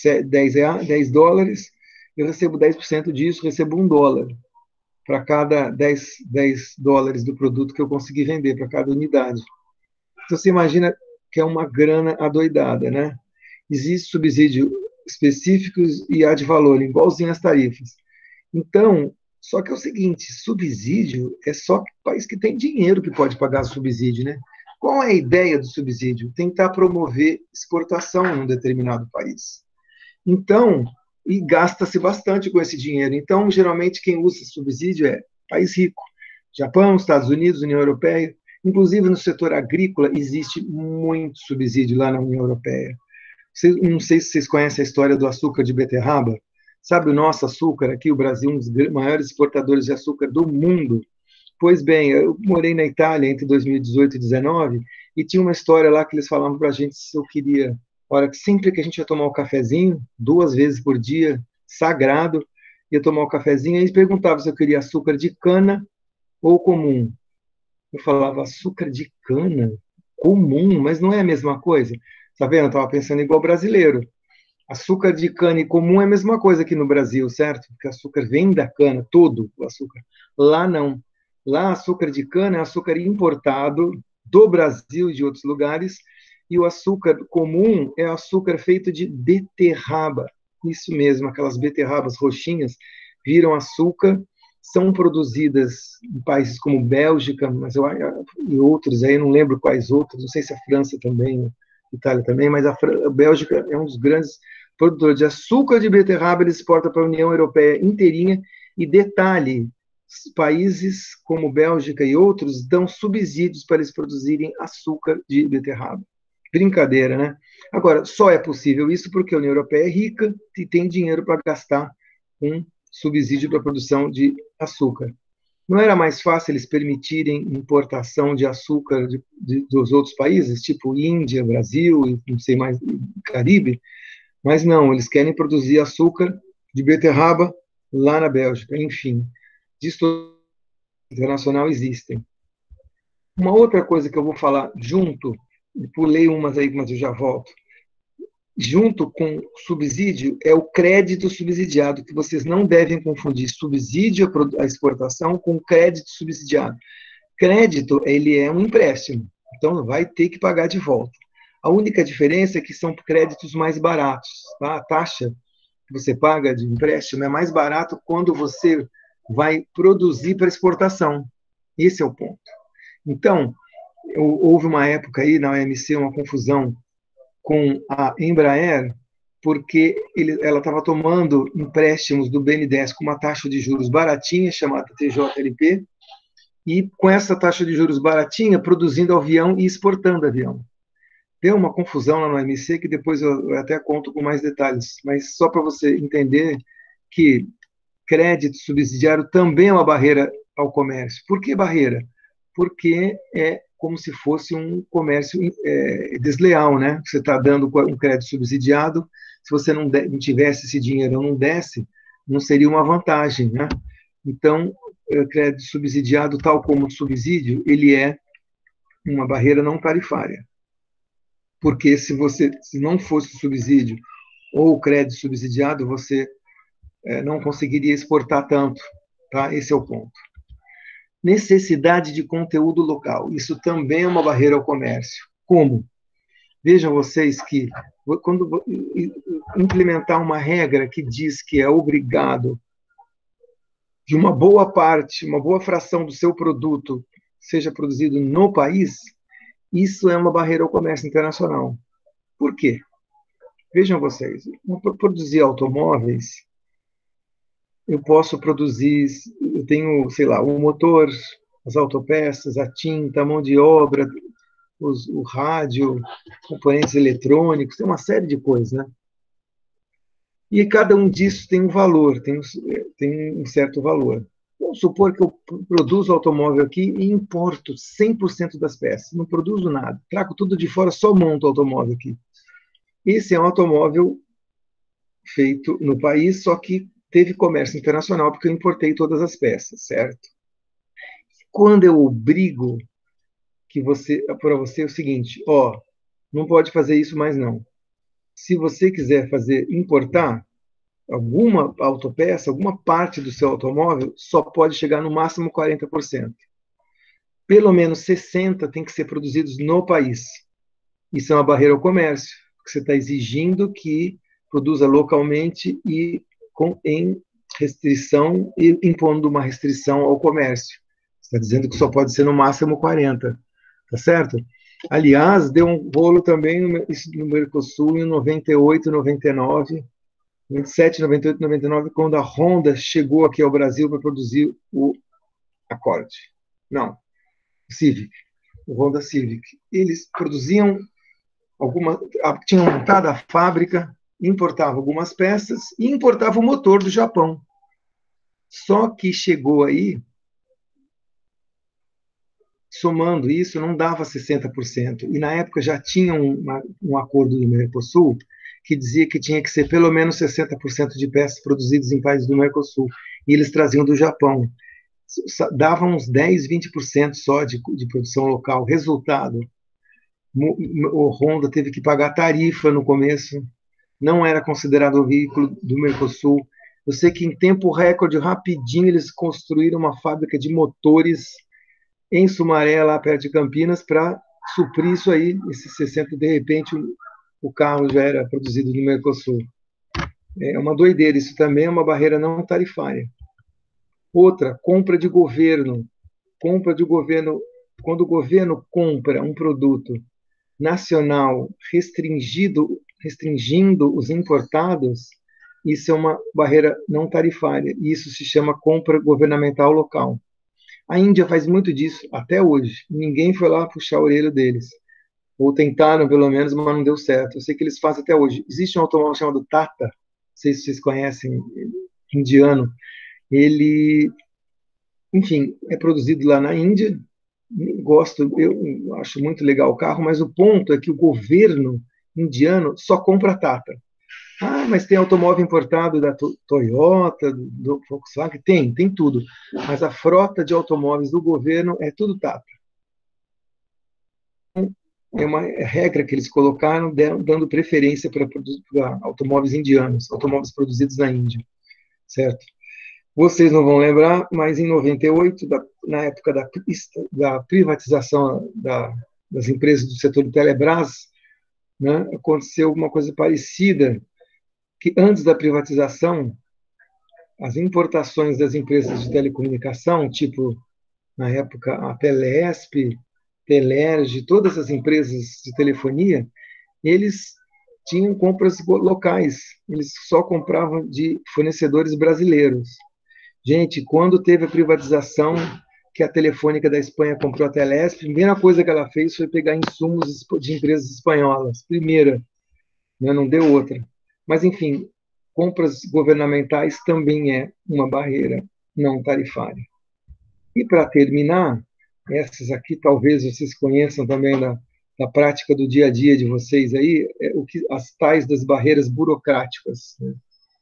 $10, eu recebo 10% disso, recebo $1 para cada 10 dólares do produto que eu conseguir vender, para cada unidade. Então, você imagina que é uma grana adoidada, né? existe subsídio específico e ad valorem, igualzinho às tarifas. Então, só que é o seguinte, subsídio é só país que tem dinheiro que pode pagar subsídio, né? Qual é a ideia do subsídio? Tentar promover exportação em um determinado país. Então, e gasta-se bastante com esse dinheiro. Então, geralmente, quem usa subsídio é país rico. Japão, Estados Unidos, União Europeia. Inclusive, no setor agrícola, existe muito subsídio lá na União Europeia. Não sei se vocês conhecem a história do açúcar de beterraba. Sabe o nosso açúcar aqui, o Brasil, um dos maiores exportadores de açúcar do mundo. Pois bem, eu morei na Itália entre 2018 e 2019 e tinha uma história lá que eles falavam para a gente se eu queria, olha, que sempre que a gente ia tomar o cafezinho, 2 vezes por dia, sagrado, ia tomar o cafezinho, e eles perguntavam se eu queria açúcar de cana ou comum. Eu falava, açúcar de cana? Comum, mas não é a mesma coisa. Tá vendo? Eu estava pensando igual brasileiro. Açúcar de cana e comum é a mesma coisa aqui no Brasil, certo? Porque açúcar vem da cana, todo o açúcar. Lá não. Lá, açúcar de cana é açúcar importado do Brasil e de outros lugares, e o açúcar comum é açúcar feito de beterraba. Isso mesmo, aquelas beterrabas roxinhas viram açúcar, são produzidas em países como Bélgica, mas e outros, aí eu não lembro quais outros, não sei se a França também, Itália também, mas a Bélgica é um dos grandes produtores de açúcar de beterraba, ele exporta para a União Europeia inteirinha, e detalhe, países como Bélgica e outros dão subsídios para eles produzirem açúcar de beterraba. Brincadeira, né? Agora, só é possível isso porque a União Europeia é rica e tem dinheiro para gastar com subsídio para a produção de açúcar. Não era mais fácil eles permitirem importação de açúcar dos outros países, tipo Índia, Brasil, e não sei mais, Caribe? Mas não, eles querem produzir açúcar de beterraba lá na Bélgica. Enfim, disso internacional existem. Uma outra coisa que eu vou falar junto, pulei umas aí, mas eu já volto, junto com subsídio, é o crédito subsidiado, que vocês não devem confundir subsídio à exportação com crédito subsidiado. Crédito, ele é um empréstimo, então vai ter que pagar de volta. A única diferença é que são créditos mais baratos. Tá? A taxa que você paga de empréstimo é mais barato quando você vai produzir para exportação. Esse é o ponto. Então, houve uma época aí na OMC, uma confusão com a Embraer, porque ela estava tomando empréstimos do BNDES com uma taxa de juros baratinha, chamada TJLP, e com essa taxa de juros baratinha, produzindo avião e exportando avião. Deu uma confusão lá no OMC, que depois eu até conto com mais detalhes, mas só para você entender que crédito subsidiário também é uma barreira ao comércio. Por que barreira? Porque é como se fosse um comércio desleal, né? Você está dando um crédito subsidiado, se você não tivesse esse dinheiro ou não desse, não seria uma vantagem, né? Então, crédito subsidiado, tal como o subsídio, ele é uma barreira não tarifária. Porque se não fosse o subsídio ou o crédito subsidiado, você não conseguiria exportar tanto, tá? Esse é o ponto. Necessidade de conteúdo local. Isso também é uma barreira ao comércio. Como? Vejam vocês que, quando implementar uma regra que diz que é obrigado de uma boa parte, uma boa fração do seu produto seja produzido no país, isso é uma barreira ao comércio internacional. Por quê? Vejam vocês, para produzir automóveis, eu posso produzir, eu tenho, sei lá, o motor, as autopeças, a tinta, a mão de obra, o rádio, componentes eletrônicos, tem uma série de coisas, né? E cada um disso tem um valor, tem um certo valor. Vamos supor que eu produzo automóvel aqui e importo 100% das peças, não produzo nada, trago tudo de fora, só monto o automóvel aqui. Esse é um automóvel feito no país, só que teve comércio internacional porque eu importei todas as peças, certo? Quando eu obrigo para você é o seguinte, não pode fazer isso mais não. Se você quiser importar alguma autopeça, alguma parte do seu automóvel, só pode chegar no máximo 40%. Pelo menos 60% tem que ser produzidos no país. Isso é uma barreira ao comércio. Você está exigindo que produza localmente e em restrição e impondo uma restrição ao comércio. Você está dizendo que só pode ser no máximo 40, tá certo? Aliás, deu um rolo também no Mercosul em 98, 99, 27, 98, 99, quando a Honda chegou aqui ao Brasil para produzir o Accord. Não, o Civic, o Honda Civic. Eles produziam tinham montado a fábrica, importavam algumas peças e importavam o motor do Japão. Só que chegou aí, somando isso, não dava 60%. E na época já tinha um acordo do Mercosul que dizia que tinha que ser pelo menos 60% de peças produzidas em países do Mercosul. E eles traziam do Japão. Davam uns 10, 20% só de produção local. Resultado, o Honda teve que pagar tarifa no começo, não era considerado um veículo do Mercosul. Eu sei que em tempo recorde, rapidinho, eles construíram uma fábrica de motores em Sumaré, lá perto de Campinas, para suprir isso aí, esses 60%. De repente, o carro já era produzido no Mercosul. É uma doideira, isso também é uma barreira não tarifária. Outra, compra de governo. Compra de governo. Quando o governo compra um produto nacional restringindo os importados, isso é uma barreira não tarifária, e isso se chama compra governamental local. A Índia faz muito disso até hoje. Ninguém foi lá puxar a orelha deles. Ou tentaram, pelo menos, mas não deu certo. Eu sei que eles fazem até hoje. Existe um automóvel chamado Tata, não sei se vocês conhecem, indiano. Ele, enfim, é produzido lá na Índia. Gosto, eu acho muito legal o carro, mas o ponto é que o governo indiano só compra Tata. Ah, mas tem automóvel importado da Toyota, do Volkswagen? Tem tudo. Mas a frota de automóveis do governo é tudo Tata. É uma regra que eles colocaram, dando preferência para automóveis indianos, automóveis produzidos na Índia, certo? Vocês não vão lembrar, mas em 98, na época da privatização das empresas do setor de Telebrás, né, aconteceu alguma coisa parecida, que antes da privatização, as importações das empresas de telecomunicação, tipo, na época, a Telesp, Telerge, todas as empresas de telefonia, eles tinham compras locais, eles só compravam de fornecedores brasileiros. Gente, quando teve a privatização, que a Telefônica da Espanha comprou a Telesp, a primeira coisa que ela fez foi pegar insumos de empresas espanholas. Primeira, né, não deu outra. Mas, enfim, compras governamentais também é uma barreira não tarifária. E, para terminar, essas aqui talvez vocês conheçam também da prática do dia a dia de vocês aí, as tais das barreiras burocráticas. Né?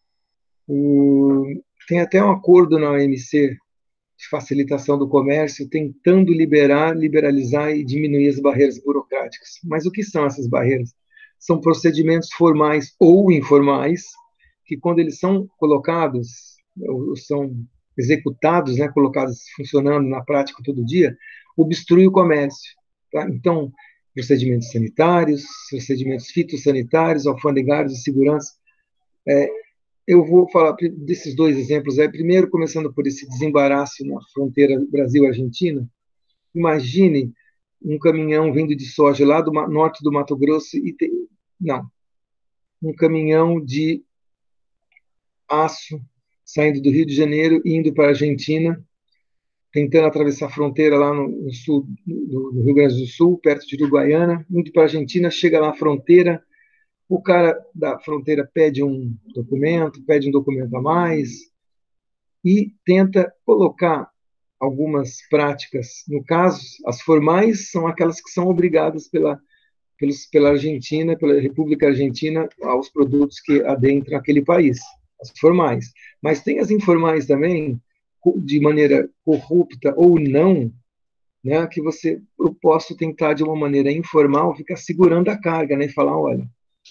Tem até um acordo na OMC de facilitação do comércio, tentando liberalizar e diminuir as barreiras burocráticas. Mas o que são essas barreiras? São procedimentos formais ou informais, que quando eles são colocados, ou são executados, né, colocados funcionando na prática todo dia, obstrui o comércio. Tá? Então, procedimentos sanitários, procedimentos fitossanitários, alfandegários de segurança. Eu vou falar desses dois exemplos aí. Primeiro, começando por esse desembaraço na fronteira Brasil-Argentina. Imagine um caminhão vindo de soja lá do norte do Mato Grosso não, um caminhão de aço saindo do Rio de Janeiro e indo para a Argentina, tentando atravessar a fronteira lá no sul do Rio Grande do Sul, perto de Uruguaiana, indo para a Argentina, chega lá na fronteira, o cara da fronteira pede um documento a mais e tenta colocar algumas práticas. No caso, as formais são aquelas que são obrigadas pela Argentina, pela República Argentina, aos produtos que adentram aquele país, as formais. Mas tem as informais também, de maneira corrupta ou não, né, que eu posso tentar de uma maneira informal ficar segurando a carga, né, e falar, olha,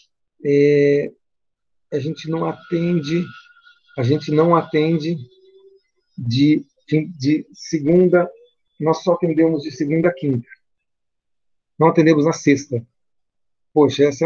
a gente não atende de segunda, nós só atendemos de segunda a quinta, não atendemos na sexta. Poxa, essa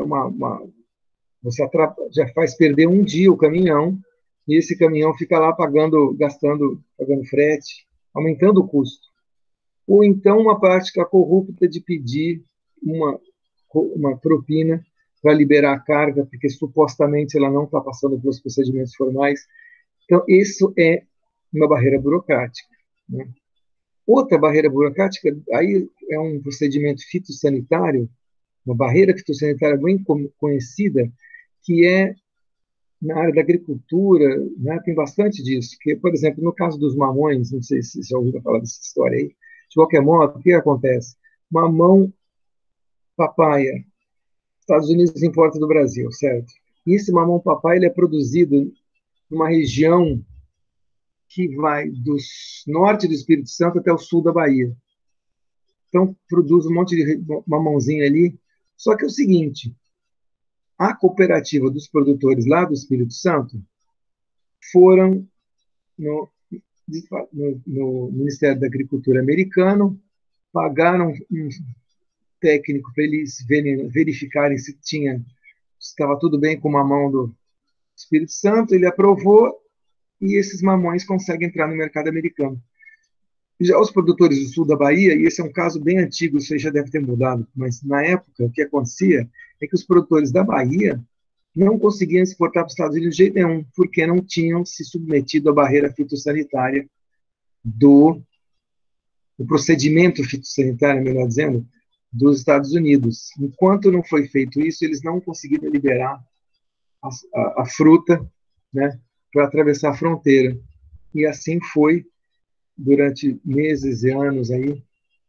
você já faz perder um dia o caminhão, e esse caminhão fica lá pagando frete, aumentando o custo. Ou então uma prática corrupta de pedir uma, uma propina para liberar a carga, porque supostamente ela não está passando pelos procedimentos formais. Então, isso é uma barreira burocrática, né? Outra barreira burocrática, aí é um procedimento fitossanitário, uma barreira fitossanitária bem conhecida, que é na área da agricultura, né, tem bastante disso. Que, por exemplo, no caso dos mamões, não sei se já ouviram falar dessa história aí, de qualquer modo, o que acontece? Mamão, papaya, Estados Unidos importa do Brasil, certo? E esse mamão papaya ele é produzido numa região que vai do norte do Espírito Santo até o sul da Bahia. Então, produz um monte de mamãozinho ali. Só que é o seguinte, a cooperativa dos produtores lá do Espírito Santo foram no, no Ministério da Agricultura americano, pagaram um técnico para eles verificarem se estava tudo bem com o mamão do Espírito Santo, ele aprovou e esses mamões conseguem entrar no mercado americano. Já os produtores do sul da Bahia, e esse é um caso bem antigo, isso aí já deve ter mudado, mas na época o que acontecia é que os produtores da Bahia não conseguiam exportar para os Estados Unidos de jeito nenhum, porque não tinham se submetido à barreira fitossanitária do o procedimento fitossanitário, melhor dizendo, dos Estados Unidos. Enquanto não foi feito isso, eles não conseguiram liberar a fruta, né, para atravessar a fronteira. E assim foi durante meses e anos aí.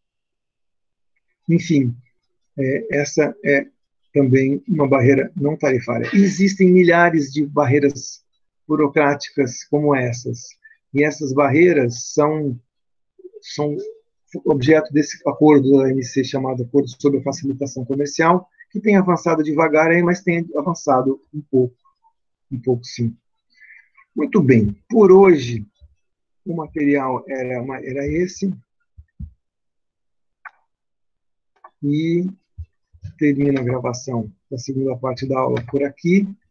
Enfim, essa é também uma barreira não tarifária. Existem milhares de barreiras burocráticas como essas. E essas barreiras são objeto desse acordo da OMC chamado Acordo sobre a Facilitação Comercial, que tem avançado devagar, mas tem avançado um pouco sim. Muito bem, por hoje o material era esse, e termino a gravação da segunda parte da aula por aqui.